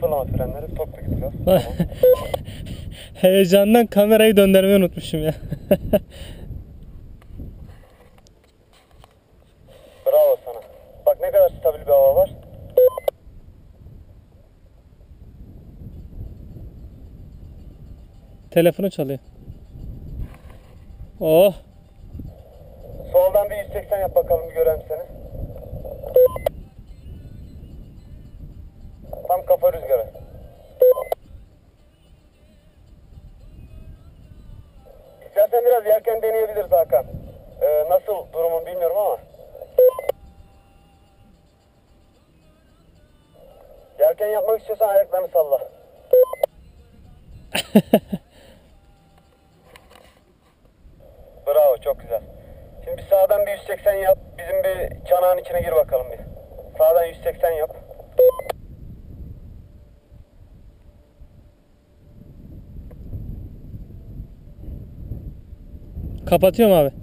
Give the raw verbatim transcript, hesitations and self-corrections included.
Sıfırlama frenleri, topla gidiyor. Tamam. Heyecandan kamerayı döndürmeyi unutmuşum ya. Bravo sana. Bak ne kadar stabil bir hava var. Telefonu çalıyor. Oh. Soldan bir yüz seksen yap bakalım, bir görelim seni. Tam kafa rüzgarı. İstersen biraz yelken deneyebiliriz Hakan. Ee, nasıl durumun bilmiyorum ama. Yelken yapmak istiyorsan ayaklarını salla. Bravo, çok güzel. Şimdi bir sağdan bir yüz seksen yap. Bizim bir çanağın içine gir bakalım bir. Sağdan yüz seksen yap. Kapatıyorum abi.